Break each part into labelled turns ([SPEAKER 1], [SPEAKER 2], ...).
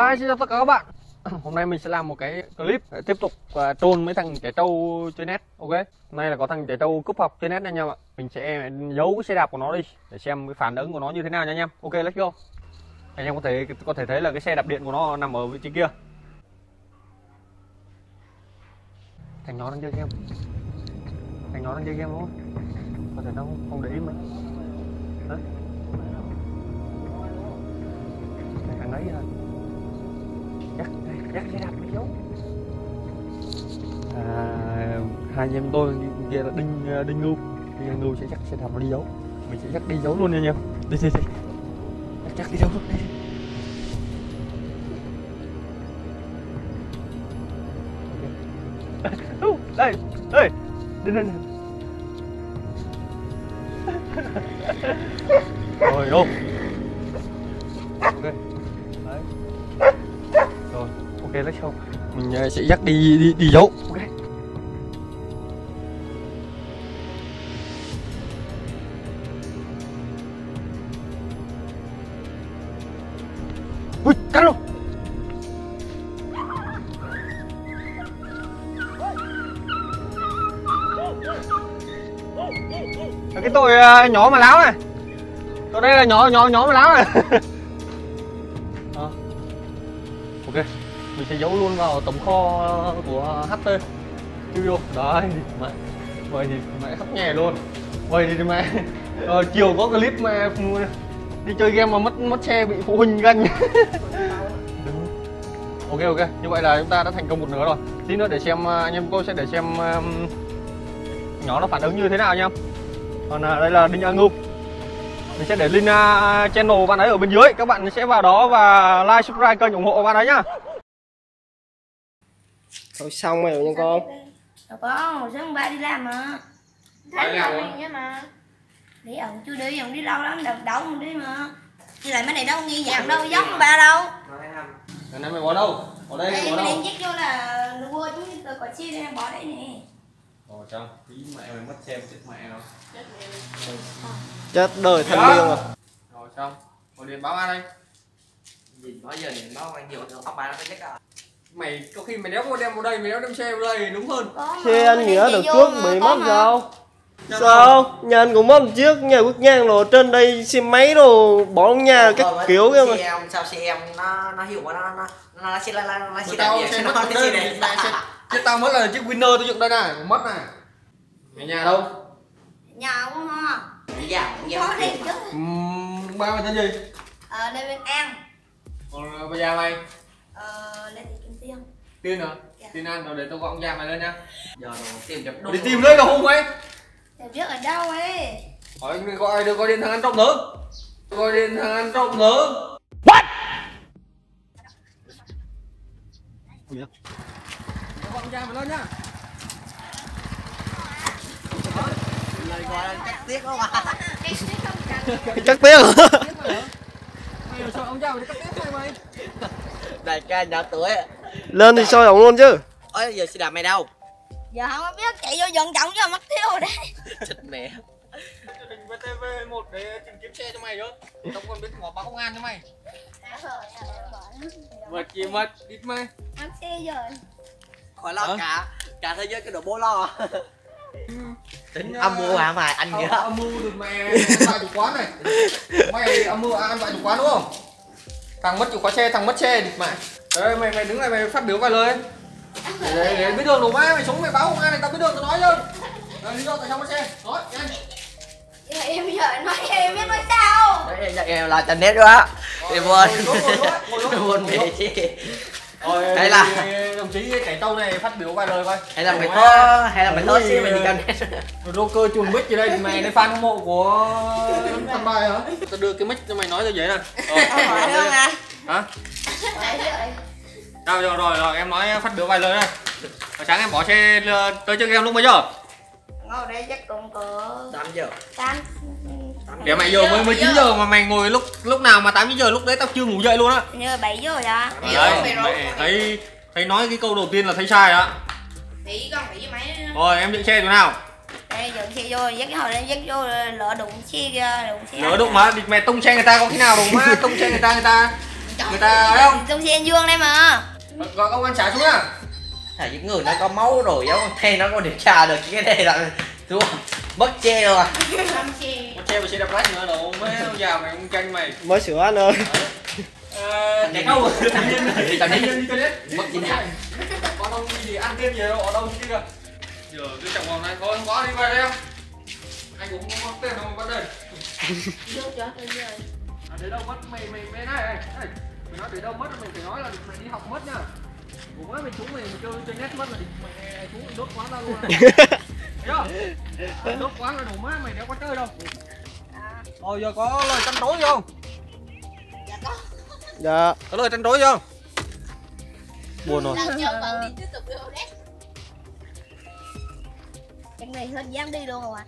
[SPEAKER 1] Xin chào tất cả các bạn. Hôm nay mình sẽ làm một cái clip để tiếp tục troll mấy thằng trẻ trâu chơi net. Ok. Hôm nay là có thằng trẻ trâu cúp học chơi net anh em ạ. Mình sẽ giấu cái xe đạp của nó đi để xem cái phản ứng của nó như thế nào nha anh em. Ok, let's go. Anh em có thể thấy là cái xe đạp điện của nó nằm ở vị trí kia. Thằng nó đang chơi game. Thằng nó đang chơi game đúng không? Có thể nó không để ý mà. Đấy. Thằng đấy dắt xe đạp đi giấu. Hai anh em tôi kia là Đinh Ngưu sẽ dắt xe đạp đi giấu. Mình sẽ dắt đi giấu luôn nha anh em. Đi dắt đi giấu luôn đi. Đây đi rồi đâu. Ok đấy. Rồi ok, let's go. Mình sẽ dắt đi giấu. Ok. Ui, cắt luôn. Cái tội nhỏ mà láo này. Tội đây là nhỏ mà láo này. Ok, mình sẽ giấu luôn vào tổng kho của HT Studio. Đấy, vậy thì mẹ khóc nhè luôn. Vậy thì mẹ chiều có clip mà đi chơi game mà mất xe bị phụ huynh ganh. Ok, như vậy là chúng ta đã thành công một nửa rồi. Tí nữa để xem anh em tôi sẽ để xem nhỏ nó phản ứng như thế nào nha. Còn đây là Đinh Ngưu. Mình sẽ để link channel bạn ấy ở bên dưới, các bạn sẽ vào đó và like, subscribe kênh ủng hộ bạn ấy nhá.
[SPEAKER 2] Thôi xong rồi nha con.
[SPEAKER 3] Đâu có, hồi sáng ba đi làm mà. Thấy làm nhá mà. Đi ổng chưa đi, ổng đi lâu lắm, đâu không đi mà. Như lại mấy này đâu nghi dạng đâu, giống ba đâu.
[SPEAKER 1] Cái này mày bỏ đâu? Ở đây
[SPEAKER 3] mày
[SPEAKER 1] bỏ đâu?
[SPEAKER 3] Mày dắt vô là nó quên chúng tôi còn chia ra bỏ đây nè.
[SPEAKER 1] Ồ chăng, tí mẹ mày mất xem chết mẹ đâu.
[SPEAKER 2] Chết đời thanh niên rồi.
[SPEAKER 1] Rồi xong, gọi điện báo ai đây?
[SPEAKER 4] Gì nói giờ điện báo anh nhiều nữa, ông bà nó chết à.
[SPEAKER 1] Mày có khi mày đéo có đem vào đây, mày đéo đem xe vào đây đúng hơn.
[SPEAKER 2] Xe anh Nghĩa được trước bị mất sao? Sao? Nhà anh cũng mất chiếc, nhà Quốc Nhang rồi trên đây xe máy rồi bỏ nhà các kiểu kia mà.
[SPEAKER 4] Xe em, sao xe em nó hiệu quả nó xe
[SPEAKER 1] Tao
[SPEAKER 4] đạp
[SPEAKER 1] xe
[SPEAKER 4] nó
[SPEAKER 1] mất đây
[SPEAKER 4] này.
[SPEAKER 1] chứ tao mất là chiếc Winner tôi dựng đây này, mất này. Ở nhà đâu?
[SPEAKER 3] Nhà không hả?
[SPEAKER 4] Dạ,
[SPEAKER 3] Có đi chứ.
[SPEAKER 1] Ba mày tên gì?
[SPEAKER 3] Lê Văn An.
[SPEAKER 1] Còn bây giờ mày?
[SPEAKER 3] Lê Thị Kim Tiên.
[SPEAKER 1] Tiên hả?
[SPEAKER 3] Dạ.
[SPEAKER 1] Tiên An rồi để tao gọi ông già mày lên nha.
[SPEAKER 4] Giờ rồi tìm chụp
[SPEAKER 1] Đi tìm lấy cả hung mày.
[SPEAKER 3] Tìm trước ở đâu ấy?
[SPEAKER 1] Hỏi anh gọi điện thằng ăn trộm nữa. Gọi điện thằng ăn trộm nữa. What? Ui, gọi ông già mày lên nha.
[SPEAKER 4] lời gọi là chắc tiếc không à.
[SPEAKER 2] Chắc tiếc hả?
[SPEAKER 1] Mày sao ông già mày cắt tiếp mày?
[SPEAKER 4] Đại ca nhỏ tuổi.
[SPEAKER 2] Lên thì soi ổng luôn chứ.
[SPEAKER 4] Ôi giờ xe đạp mày đâu?
[SPEAKER 3] Giờ không có biết, chạy vô dần trọng cho mất tiêu rồi đấy.
[SPEAKER 4] Chết mẹ.
[SPEAKER 1] Mình VTV1 để tìm kiếm xe cho mày nữa. Tao còn biết ngõ báo công an cho mày. Mệt gì mệt, ít mày.
[SPEAKER 3] Ăn xe rồi.
[SPEAKER 4] Khỏi lo cả thế giới cái đồ bố lo. Tính âm mưu hả mày anh nhớ.
[SPEAKER 1] Âm mưu được mẹ ăn chủ quán này. Mày âm mưu ăn vạ chủ quán đúng không? Thằng mất chìa khóa xe, thằng mất xe địt mẹ. Đấy mày đứng lại mày phát biểu vài lời. Để biết đường đồ má, mày sống mày báo công an này tao biết đường tao nói chứ. Lý do tại sao mất xe? Nói nhanh.
[SPEAKER 3] Em giờ nói em biết nói sao.
[SPEAKER 4] Đấy em là trần nét đó. Em buồn mẹ chứ. Hay là
[SPEAKER 1] đồng chí Cảnh Tâu này phát biểu vài lời coi.
[SPEAKER 4] Hay là mày thôi xí mày đi cần nét.
[SPEAKER 1] Rocker chuồn mic gì đây, mày đây fan hâm mộ của thằng bài hả? Tao đưa cái mic cho mày nói cho dễ nè. Hả? Rồi em nói phát biểu vài lời đây. Hồi sáng em bỏ xe tới chơi game lúc mấy giờ?
[SPEAKER 3] Ngồi đây chắc cũng cỡ
[SPEAKER 4] 8 giờ.
[SPEAKER 3] 8.
[SPEAKER 1] Kìa mày giờ mới 9 giờ mà mày ngồi lúc nào mà 8 9 giờ lúc đấy tao chưa ngủ dậy luôn á.
[SPEAKER 3] Như 7 giờ rồi đó.
[SPEAKER 1] Đấy, mày thấy nói cái câu đầu tiên là thấy sai đó.
[SPEAKER 3] Bị con bị với máy.
[SPEAKER 1] Rồi em dựng xe chỗ nào?
[SPEAKER 3] Đây dựng xe vô, dắt cái hồi đây dắt vô lỡ đụng xe kia, đụng xe.
[SPEAKER 1] Lỡ đụng mà mày tung xe người ta có khi nào đụng má tung xe người ta người ta thấy không?
[SPEAKER 3] Trong xe anh Dương đây mà.
[SPEAKER 1] Gọi công an trả xuống à?
[SPEAKER 4] Thầy những người nó có máu rồi giống thế nó có điều tra được cái này là đúng không? Mất che rồi.
[SPEAKER 1] Mất che mà xe đạp lách nữa đâu mấy ông già mày không tranh mày.
[SPEAKER 2] Mới sửa anh ơi.
[SPEAKER 1] Chạy đâu rồi? Đi toilet.
[SPEAKER 4] Mất chính hãng.
[SPEAKER 1] Con ông gì ăn thêm gì đâu, ở đâu chứ kìa. Giờ cái chồng vòng này thôi không có đi về đây không? Anh cũng không mất tiền đâu mà mất đây. Để đâu mất mày này mày nói để đâu mất mày phải nói là mày đi học mất nha. Ủa mới mày trúng mày chơi chơi net mất là mày trúng đốt quán ra luôn. Thấy không? Đốt quán là đủ má mày đéo có chơi đâu. Giờ có lời tranh đối không?
[SPEAKER 2] Dạ.
[SPEAKER 1] Có lời tranh đối không?
[SPEAKER 2] Buồn rồi.
[SPEAKER 3] Chẳng này hết dám đi luôn rồi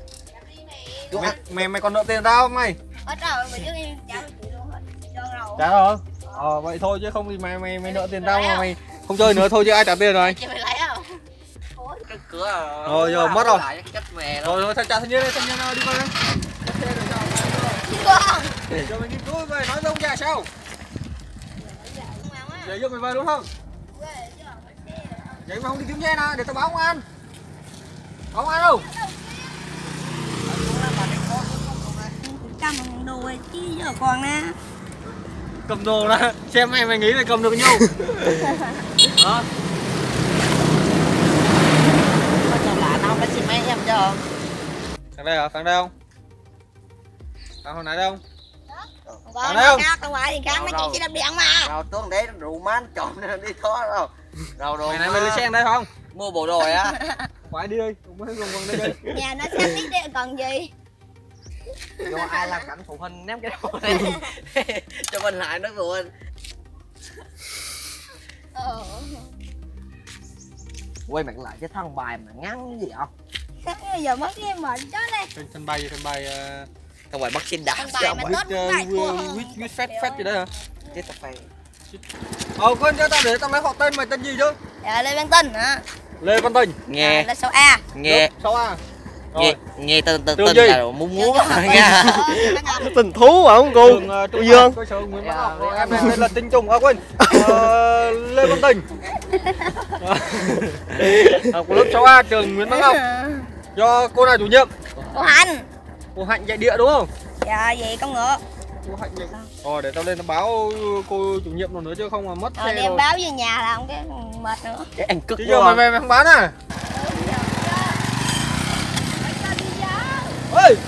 [SPEAKER 1] Mày còn nợ tiền tao không mày?
[SPEAKER 3] hết rồi mà chứ em trả chị luôn hết cho rồi.
[SPEAKER 1] Trả rồi. Vậy thôi chứ không thì mày nợ tiền tao mà mày không chơi nữa thôi chứ ai trả tiền rồi.
[SPEAKER 3] Chị mày lấy không?
[SPEAKER 4] Cái cửa
[SPEAKER 1] Rồi giờ mất rồi.
[SPEAKER 4] Cách mè
[SPEAKER 1] Rồi thanh tra thanh niên đi coi đây.
[SPEAKER 3] Không.
[SPEAKER 1] Giờ mày nghiên cứu về nói với ông già sao? Vậy giờ mày về luôn không? Vậy mà không đi kiếm xe nè, để tao báo công an. Báo công an đâu?
[SPEAKER 3] Cầm đồ chứ giờ còn nè.
[SPEAKER 1] Cầm đồ đó, xem mày nghĩ mày cầm được nhiêu? Hả?
[SPEAKER 4] Nó cho lạ nó phải xin mấy em cho.
[SPEAKER 1] Thằng đây hả? Thằng đây không? Thằng hồi nãy đây không?
[SPEAKER 3] Còn
[SPEAKER 1] đây không?
[SPEAKER 3] khác, ngoài thì khác mấy chị chỉ đập điện mà.
[SPEAKER 4] Rồi tuần đấy rượu mán trộn đi thoát đâu. Rồi
[SPEAKER 1] Mày nãy mày lên xe đây không?
[SPEAKER 4] mua bộ đồ á.
[SPEAKER 1] Phải đi đi, mới gần đây đi.
[SPEAKER 3] Nhà nó xếp ít đi còn gì.
[SPEAKER 4] Do ai làm cảnh phụ huynh ném cái đồ này cho mình lại nó phụ huynh. Quay mặt lại cái thằng bài mà ngắn gì không?
[SPEAKER 3] Giờ mất cái mệt đó đây.
[SPEAKER 1] Trên sân bay
[SPEAKER 4] Thằng bài bắt xin đạp
[SPEAKER 3] Thằng bài
[SPEAKER 4] cho
[SPEAKER 3] mà
[SPEAKER 4] mày.
[SPEAKER 3] tốt bài thua
[SPEAKER 1] With phép gì đấy hả?
[SPEAKER 4] Cái tập phải.
[SPEAKER 1] Quên cho tao để tao lấy họ tên mày tên gì chứ?
[SPEAKER 3] Dạ Lê Văn Tinh hả?
[SPEAKER 1] Lê Văn Tình.
[SPEAKER 4] Nghe
[SPEAKER 3] Là số A.
[SPEAKER 4] nghe
[SPEAKER 1] 6A.
[SPEAKER 4] nghe tên
[SPEAKER 1] Tên gì?
[SPEAKER 4] là muốn nha.
[SPEAKER 2] Tình thú hả ông cô? Cô Dương.
[SPEAKER 1] Cơ sở Nguyễn Văn Ngọc. Em này tên là Tinh Trùng. Quên. Lê Văn Tình. Học lớp 6A trường Nguyễn Văn Ngọc. Do cô nào chủ nhiệm?
[SPEAKER 3] Cô Hạnh.
[SPEAKER 1] Cô Hạnh dạy địa đúng không?
[SPEAKER 3] Dạ vậy con ngựa.
[SPEAKER 1] Cô Hạnh dạy. Để tao lên tao báo cô chủ nhiệm nữa chứ không mà mất xe
[SPEAKER 3] Để em
[SPEAKER 1] rồi.
[SPEAKER 3] báo về nhà là không cái mệt nữa.
[SPEAKER 4] Cái anh cực
[SPEAKER 1] Chứ giờ mày về mày không bán à? Ơi!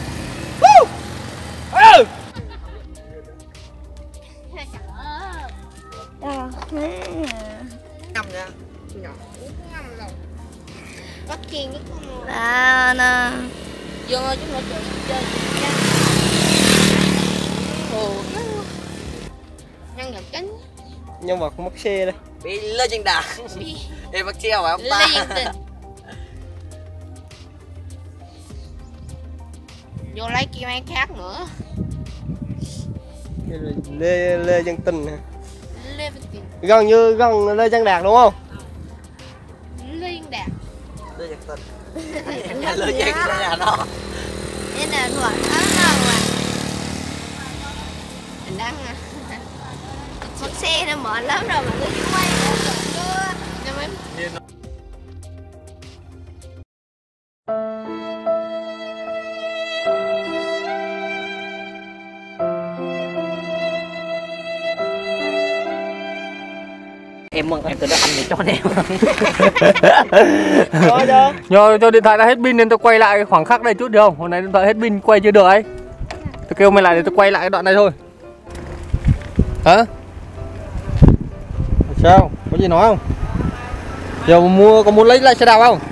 [SPEAKER 4] năm nha.
[SPEAKER 3] Bắt kiên cái con nè. Dương ơi chúng nó chơi nhân vật chính
[SPEAKER 2] Nhân vật mất xe đây.
[SPEAKER 4] Bị lên trên đà. Em bắt treo phải không ba?
[SPEAKER 3] vô lấy kim ai khác nữa.
[SPEAKER 2] Lê Văn Tinh hả?
[SPEAKER 3] Lê Văn Tinh.
[SPEAKER 2] Gần Lê Văn Đạt đúng không?
[SPEAKER 3] Liên Đạt.
[SPEAKER 4] Lê Văn Tinh. Lê Văn nhà nó.
[SPEAKER 3] Đây là gọi đó mà. Mình đang mất xe nó mệt lắm rồi mà cứ quay nữa.
[SPEAKER 4] Em mừng em từ đó anh để cho anh em.
[SPEAKER 1] Cho điện thoại đã hết pin nên tôi quay lại khoảng khắc đây chút được không? Hôm nay điện thoại hết pin quay chưa được ấy. Tôi kêu mày lại để tôi quay lại cái đoạn này thôi. Hả? Sao? Có gì nói không? Giờ có muốn lấy lại xe đạp không?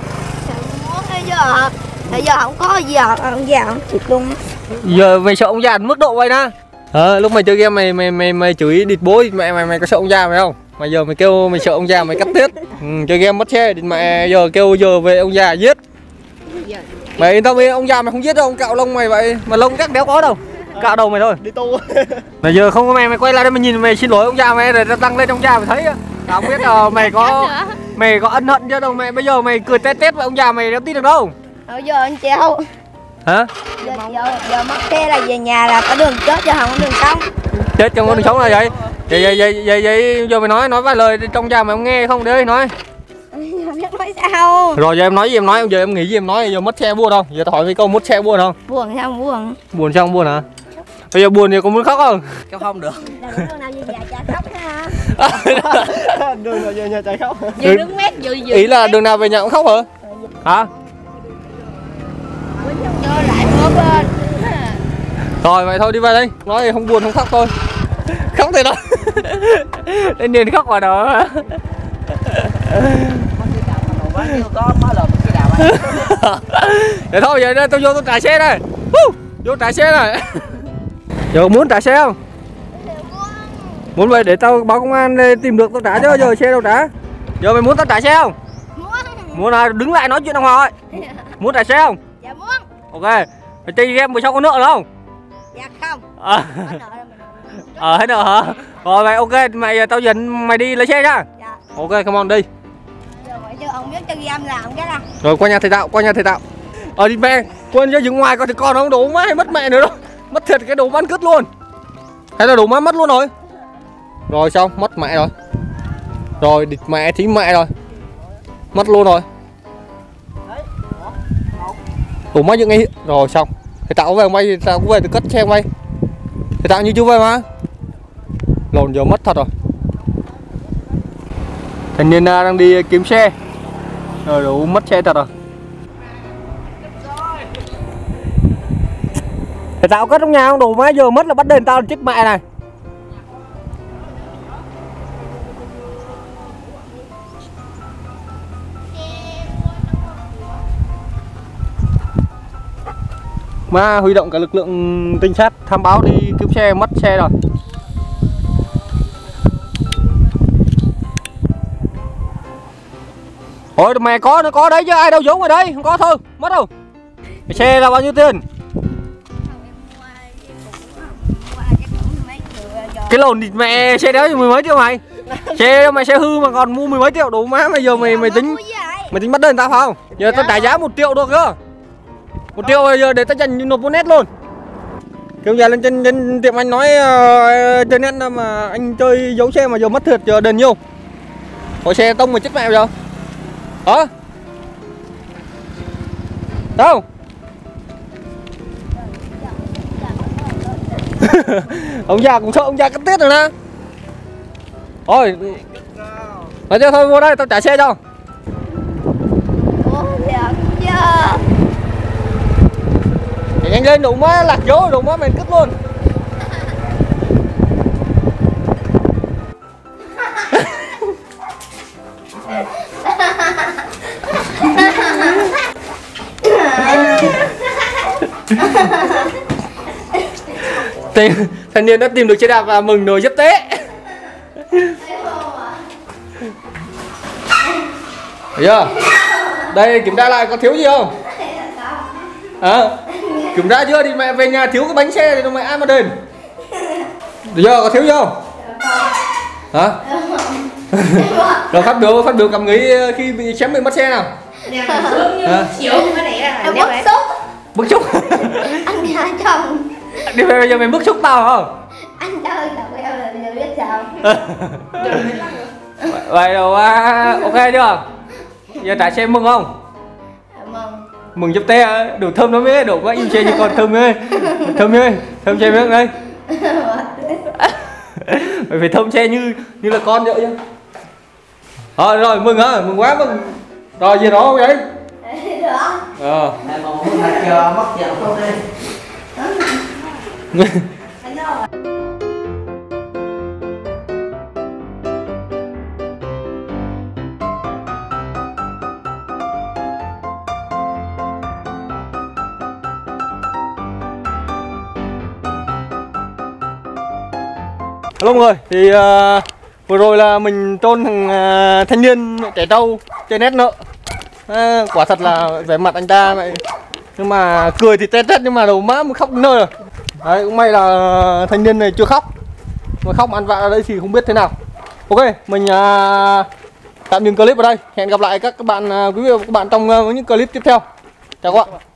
[SPEAKER 3] Bây giờ không có gì ông già không chịu luôn.
[SPEAKER 1] Giờ mày sợ ông già mức độ vậy na? Lúc mày chơi game mày chửi địt bố mày có sợ ông già mày không? Mà giờ mày kêu mày sợ ông già mày cắt tiết. Chơi game mất xe mẹ giờ kêu giờ về ông già giết. Mày yên tâm đi, ông già mày không giết đâu, ông cạo lông mày vậy mà lông chắc đéo có đâu. Cạo đầu mày thôi.
[SPEAKER 2] Đi tu.
[SPEAKER 1] Bây giờ không có mày quay lại đây mày nhìn mày xin lỗi ông già mày rồi đăng lên ông già mày thấy á. Tao không biết là mày có ân hận chưa đâu mày, bây giờ mày cười tét với ông già mày đéo tin được đâu.
[SPEAKER 3] Giờ anh treo.
[SPEAKER 1] Hả?
[SPEAKER 3] Giờ mất xe là về nhà là có đường chết chứ không có đường sống.
[SPEAKER 1] Chết trong con đường sống là vậy. Vậy giờ mày nói vài lời trong nhà mày không nghe không đấy nói.
[SPEAKER 3] Biết nói sao.
[SPEAKER 1] Rồi giờ em nói gì em nói, giờ em nghĩ gì em nói, giờ mất xe buồn không? Giờ tao hỏi mấy câu mất xe buồn không?
[SPEAKER 3] Buồn sao không buồn?
[SPEAKER 1] Buồn sao không buồn hả? Bây giờ buồn thì có muốn khóc không?
[SPEAKER 4] Kéo không được.
[SPEAKER 3] Đường nào về nhà chả khóc hả?
[SPEAKER 2] Đường nào về nhà chạy khóc.
[SPEAKER 3] Vừa nước mét vừa
[SPEAKER 1] Ý là đường nào về nhà cũng khóc hả? Hả?
[SPEAKER 3] Cho lại ngược lên.
[SPEAKER 1] Rồi vậy thôi đi về đi. Nói thì không buồn không khóc thôi. Khóc thì đó. Đến điền khóc vào đó. Để thôi giờ đây tôi vô tôi trả xe đây. Vô trả xe này. Giờ muốn trả xe không? Muốn vậy để tao báo công an để tìm được tao trả chứ, giờ xe đâu trả. Giờ mày muốn tao trả xe không? Muốn là đứng lại nói chuyện đàng hoàng ấy. Muốn trả xe không?
[SPEAKER 3] Dạ muốn.
[SPEAKER 1] Ok. Mày chơi game mày sao có nợ nữa không?
[SPEAKER 3] Dạ không.
[SPEAKER 1] Hết nợ hả? Rồi mày ok, mày tao dẫn mày đi lấy xe nhá.
[SPEAKER 3] Dạ.
[SPEAKER 1] Ok, come on đi.
[SPEAKER 3] Giờ vậy chứ ông biết cho ghi âm làm cái ra.
[SPEAKER 1] Rồi qua nhà thầy tạo. Đi mẹ, quên cho dừng ngoài coi thì còn không đủ má hay mất mẹ nữa đâu. Mất thiệt cái đồ bán cứt luôn. Hay là đủ má mất luôn rồi. Rồi xong, mất mẹ rồi. Rồi địt mẹ thí mẹ rồi. Mất luôn rồi. Đủ má dựng ngay. Rồi xong. Thầy tạo về mày thì tao cũng về từ cất xe mày. Thầy tạo như chưa về mà. Lồn giờ mất thật rồi. Thành niên đang đi kiếm xe. Rồi đủ mất xe thật rồi. Thầy tạo cất trong nhà không đủ má, giờ mất là bắt đền tao chết mẹ này. Má huy động cả lực lượng trinh sát tham báo đi kiếm xe, mất xe rồi. Ôi mẹ có, nó có đấy chứ ai đâu giấu ở đây, không có thôi, mất đâu. Cái xe là bao nhiêu tiền? Cái lồn thì mẹ xe đó mười mấy triệu mày. Xe mày xe hư mà còn mua mười mấy triệu đủ má, bây giờ mày tính bắt đền tao phải không? Giờ tao trả giá 1 triệu được cơ. 1 triệu bây giờ để tao dành nộp vô net luôn. Kiểu giờ lên trên tiệm anh nói trên net mà anh chơi giấu xe mà giờ mất thiệt, giờ đền nhiêu? Hỏi xe tông mà chết mẹ bây giờ. Hả? Đâu? Ông già cũng sợ ông già cắt tiết rồi nè. Thôi. Nói cho thôi vô đây tao trả xe cho. Nhanh lên đủ má lạc dấu đủ má mày cất luôn. Thanh niên đã tìm được xe đạp và mừng rồi, rất tế. Thấy chưa? Đây kiểm tra lại có thiếu gì không? Kiểm tra chưa thì mẹ về nhà thiếu cái bánh xe thì mẹ ai mà đền. Được chưa? Có thiếu gì không? Hả? Rồi phát biểu cảm nghĩ khi bị chém bị mất xe nào. Bức xúc.
[SPEAKER 3] Anh nhà chồng.
[SPEAKER 1] Đi về bây giờ mày bức xúc tao không?
[SPEAKER 3] Anh chơi là queo là giờ biết sao.
[SPEAKER 1] Vậy đâu ok chưa? Giờ trả xe mừng không?
[SPEAKER 3] Mừng.
[SPEAKER 1] Mừng giúp té đủ thơm lắm ấy, đủ quá im xe như con thơm ấy. Thơm xe miếng đây. Mày phải thơm xe như là con vậy chứ. Rồi mừng hả? Mừng quá mừng. Rồi gì đó không vậy?
[SPEAKER 3] Được.
[SPEAKER 4] Mẹ mà muốn thật chờ mất vợ không đi.
[SPEAKER 1] Hello mọi người, thì vừa rồi là mình trôn thằng thanh niên trẻ trâu trên net nợ. Quả thật là vẻ mặt anh ta vậy, nhưng mà cười thì tét nhưng mà đầu má mới khóc đến nơi rồi. Đấy, cũng may là thanh niên này chưa khóc, mà khóc mà ăn vạ ở đây thì không biết thế nào. Ok, mình tạm dừng clip ở đây. Hẹn gặp lại các bạn quý vị và các bạn trong những clip tiếp theo. Chào các bạn.